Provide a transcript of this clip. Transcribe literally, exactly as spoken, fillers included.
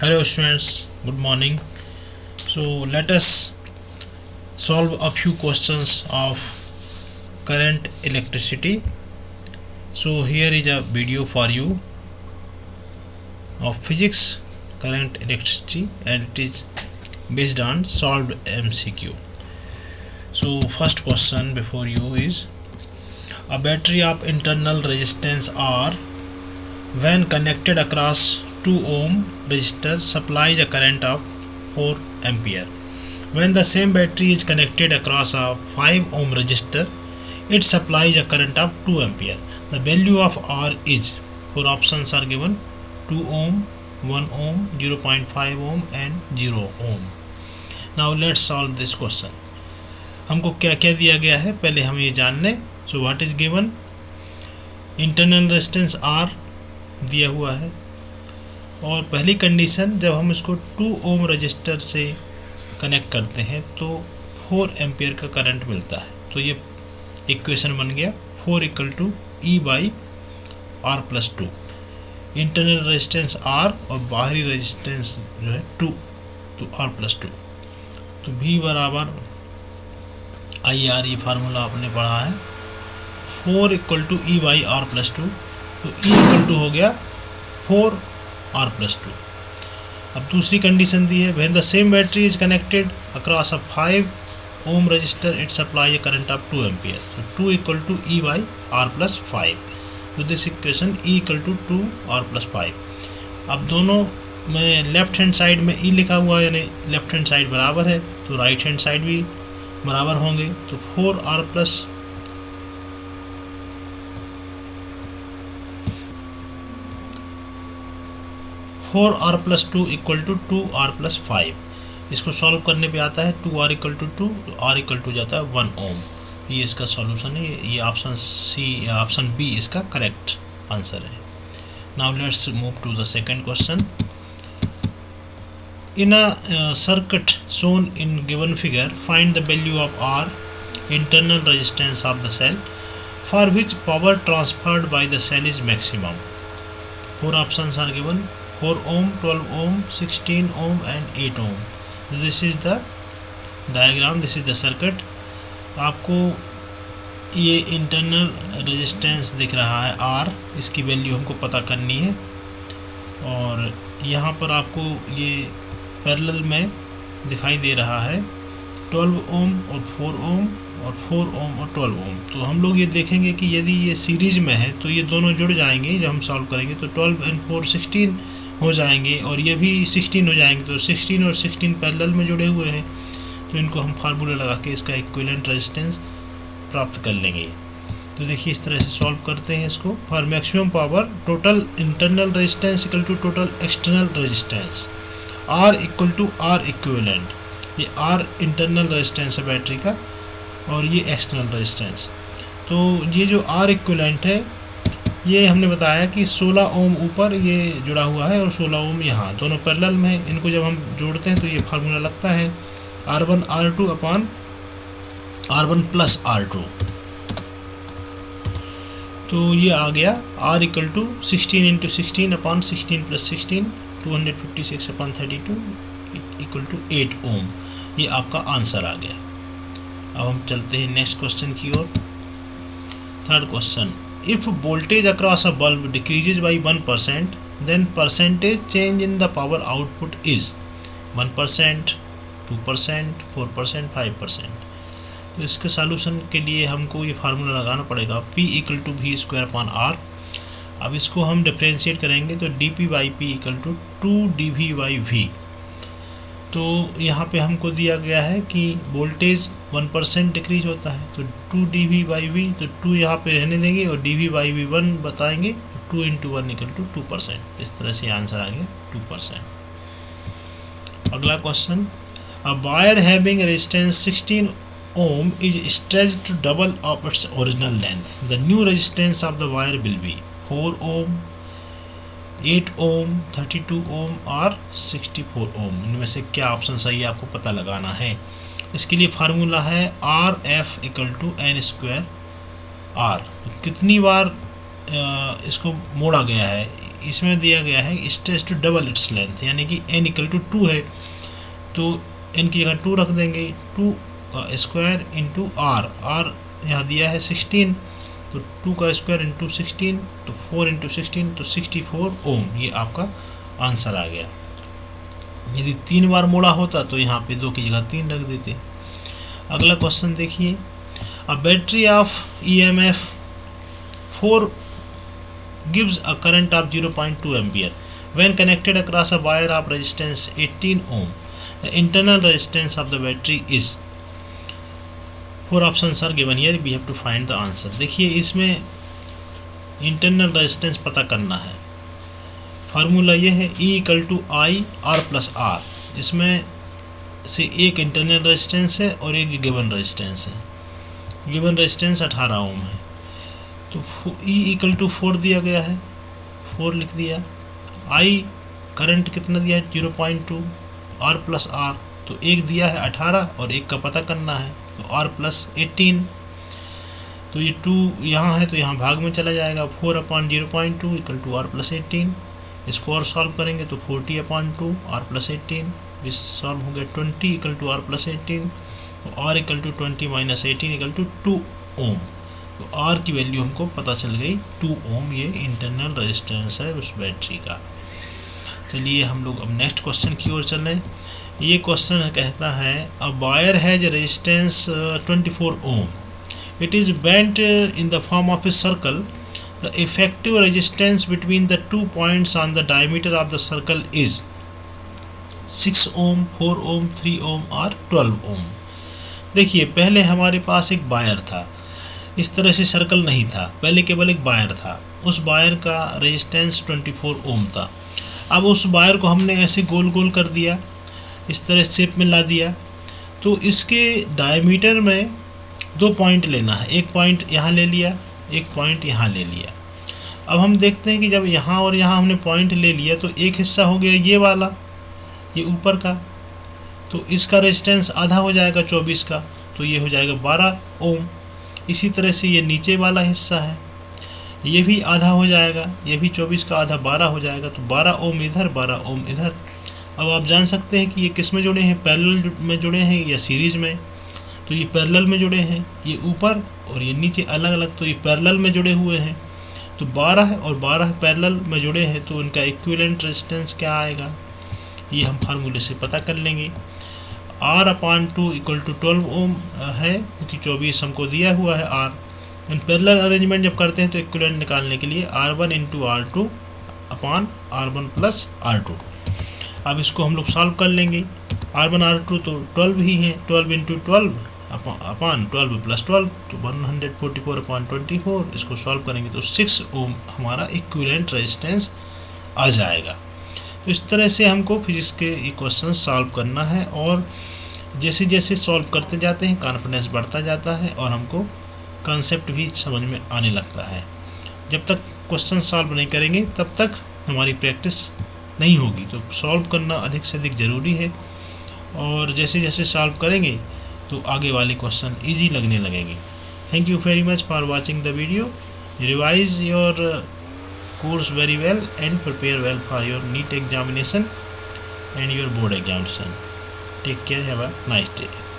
Hello students, good morning. So let us solve a few questions of current electricity. So here is a video for you of physics current electricity, and it is based on solved M C Q. So first question before you is, a battery of internal resistance R when connected across two ohm resistor supplies a current of four ampere. When the same battery is connected across a five ohm resistor, it supplies a current of two ampere. The value of R is, four options are given: two ohm, one ohm, zero point five ohm and zero ohm. Now let's solve this question. हमको क्या क्या दिया गया है पहले हम ये जान लें. So what is given? Internal resistance R दिया हुआ है, और पहली कंडीशन जब हम इसको टू ओम रजिस्टर से कनेक्ट करते हैं तो फोर एम्पियर का करंट मिलता है. तो ये इक्वेशन बन गया four equal to E by R plus two. Internal resistance R और बाहरी रेजिस्टेंस जो है टू, तो आर प्लस टू. तो भी बराबर आई आर, ये फार्मूला आपने पढ़ा है, four equal to E by R plus two. तो ई इक्वल टू हो गया फोर आर प्लस टू. अब दूसरी कंडीशन दी है, when the same battery is connected across a five ohm resistor it supply a current of two ampere. तो two equal to E by R plus five. तो this equation E equal to two R plus five. अब दोनों में left hand side में ई लिखा हुआ है, यानी लेफ्ट हैंड साइड बराबर है, तो राइट हैंड साइड भी बराबर होंगे. तो four R plus four R plus two equal to two R plus five. इसको सॉल्व करने पे आता है two R equal to two, तो आर इक्वल टू जाता है वन ओम. ये इसका सॉल्यूशन है. ये ऑप्शन सी, ऑप्शन बी इसका करेक्ट आंसर है. Now let's move to the second question. In a circuit shown in given figure find the value of R, internal resistance of the cell, for which power transferred by the cell is maximum. Four options are given: four ohm, twelve ohm, sixteen ohm and eight ohm. This is the diagram, this is the circuit. आपको ये internal resistance दिख रहा है R, इसकी value हमको पता करनी है. और यहाँ पर आपको ये पैरेलल में दिखाई दे रहा है ट्वेल्व ohm और फोर ohm और फोर ohm और ट्वेल्व ohm. तो हम लोग ये देखेंगे कि यदि ये सीरीज में है तो ये दोनों जुड़ जाएंगे. जब हम सॉल्व करेंगे तो ट्वेल्व एंड फोर सिक्सटीन हो जाएंगे, और ये भी सिक्सटीन हो जाएंगे. तो सिक्सटीन और सिक्सटीन पैरेलल में जुड़े हुए हैं, तो इनको हम फार्मूला लगा के इसका इक्विवेलेंट रेजिस्टेंस प्राप्त कर लेंगे. तो देखिए इस तरह से सॉल्व करते हैं इसको. For maximum power total internal resistance equal to total external resistance, R equal to R equivalent. ये आर इंटरनल रेजिस्टेंस है बैटरी का, और ये एक्सटर्नल रेजिस्टेंस. तो ये जो आर इक्विवेलेंट है, ये हमने बताया कि सोलह ओम ऊपर ये जुड़ा हुआ है और सोलह ओम यहाँ, दोनों पैरेलल में है. इनको जब हम जोड़ते हैं तो ये फार्मूला लगता है R one R two upon R one plus R two. तो ये आ गया R equal to sixteen into sixteen upon sixteen plus sixteen, two hundred fifty six upon thirty two equal to eight ohm. ये आपका answer आ गया. अब हम चलते हैं नेक्स्ट क्वेश्चन की ओर. Third question. If voltage across a bulb decreases by one percent, then percentage change in the power output is one percent, two percent, four percent, five percent. तो इसके सॉल्यूशन के लिए हमको ये फार्मूला लगाना पड़ेगा P equal to V square upon R. अब इसको हम डिफ्रेंशिएट करेंगे तो D P by P equal to two D V by V. तो यहाँ पे हमको दिया गया है कि वोल्टेज वन परसेंट डिक्रीज होता है, तो two D V by V, तो टू यहाँ पे रहने देंगे और D V by V one बताएंगे. तो two into one equal to two percent. इस तरह से आंसर आ गया टू परसेंट. अगला question. A wire having resistance sixteen ohm is stretched to double of its original length. The new resistance of the wire will be four ohm, eight ohm, thirty two ohm और sixty four ohm. इनमें से क्या option सही है आपको पता लगाना है. इसके लिए फार्मूला है R F equal to N square R. कितनी बार इसको मोड़ा गया है, इसमें दिया गया है stress to double its length, यानी कि एन इक्वल टू टू है तो एन की जगह टू रख देंगे, टू का स्क्वायर इंटू आर, आर यहाँ दिया है सिक्सटीन, तो टू का स्क्वायर इंटू सिक्सटीन, तो फोर इंटू सिक्सटीन, तो सिक्सटी फोर ओम, ये आपका आंसर आ गया। यदि तीन बार मोड़ा होता तो यहाँ पे दो की जगह तीन रख देते। अगला क्वेश्चन देखिए, a battery of E M F four gives a current of zero point two ampere when connected across a wire of resistance eighteen ohm. The internal resistance of the battery is, four options are given here, we have to find the answer. देखिए इसमें internal resistance पता करना है। Formula ये है E equal to I R plus R, इसमें से एक इंटरनल रेजिस्टेंस है और एक गिवन रेजिस्टेंस है। गिवन रेजिस्टेंस अठारह ओम है, तो E इक्वल टू फोर दिया गया है, फोर लिख दिया। I करंट कितना दिया है zero point two, R plus R, तो एक दिया है अठारह और एक का पता करना है, तो R प्लस एटीन, तो ये टू यहाँ है तो यहाँ भाग में चला जाएगा, four upon zero point two equal to R plus eighteen. इसको और सॉल्व करेंगे तो forty upon two R plus eighteen, इस सॉल्व हो गया twenty equal to R plus eighteen, तो R equal to twenty minus eighteen equal to two ohm, तो R की वैल्यू हमको पता चल गई टू ओम, ये इंटरनल रेजिस्टेंस है उस बैटरी का। चलिए हम लोग अब नेक्स्ट क्वेश्चन की ओर चलें। ये क्वेश्चन कहता है a wire has resistance twenty four ohm, it is bent in the form of a circle, the effective resistance between the two points on the diameter of the circle is six ohm, four ohm, three ohm और twelve ओम। देखिए पहले हमारे पास एक wire था, इस तरह से circle नहीं था, पहले केवल एक वायर था, उस वायर का रेजिस्टेंस ट्वेंटी फोर ओम था। अब उस वायर को हमने ऐसे गोल गोल कर दिया, इस तरह शेप में ला दिया, तो इसके डायमीटर में दो पॉइंट लेना है, एक पॉइंट यहाँ ले लिया, एक पॉइंट यहाँ ले लिया। अब हम देखते हैं कि जब यहाँ और यहाँ हमने पॉइंट ले लिया तो एक हिस्सा हो गया ये वाला, ये ऊपर का, तो इसका रेजिस्टेंस आधा हो जाएगा चौबीस का, तो ये हो जाएगा बारह ओम। इसी तरह से ये नीचे वाला हिस्सा है, ये भी आधा हो जाएगा, ये भी चौबीस का आधा बारह हो जाएगा, तो बारह ओम इधर, बारह ओम इधर। अब आप जान सकते हैं कि ये किस में जुड़े हैं, पैरेलल में जुड़े हैं या सीरीज़ में, तो ये पैरेलल में जुड़े हैं, ये ऊपर और ये नीचे अलग अलग, तो ये पैरेलल में जुड़े हुए हैं, तो बारह और बारह पैरेलल में जुड़े हैं, तो उनका इक्विवेलेंट रेजिस्टेंस क्या आएगा, ये हम फार्मूले से पता कर लेंगे। R upon two equal to twelve ohm है, क्योंकि चौबीस हमको दिया हुआ है आर। इन पैरेलल अरेंजमेंट जब करते हैं तो इक्विवेलेंट निकालने के लिए R one into R two upon R one plus R two. अब इसको हम लोग सॉल्व कर लेंगे, आर वन आर टू तो ट्वेल्व ही है, twelve into twelve upon twelve plus twelve, तो one hundred forty four upon twenty four. इसको सॉल्व करेंगे तो सिक्स ओम हमारा इक्विवेलेंट रेजिस्टेंस आ जाएगा। तो इस तरह से हमको फिजिक्स के ये क्वेश्चन सॉल्व करना है, और जैसे जैसे सॉल्व करते जाते हैं कॉन्फिडेंस बढ़ता जाता है और हमको कॉन्सेप्ट भी समझ में आने लगता है। जब तक क्वेश्चन सॉल्व नहीं करेंगे तब तक हमारी प्रैक्टिस नहीं होगी, तो सॉल्व करना अधिक से अधिक ज़रूरी है, और जैसे जैसे सॉल्व करेंगे तो आगे वाले क्वेश्चन ईजी लगने लगेंगे। Thank you very much for watching the video. Revise your course very well and prepare well for your NEET examination and your board examination. Take care, have a nice day.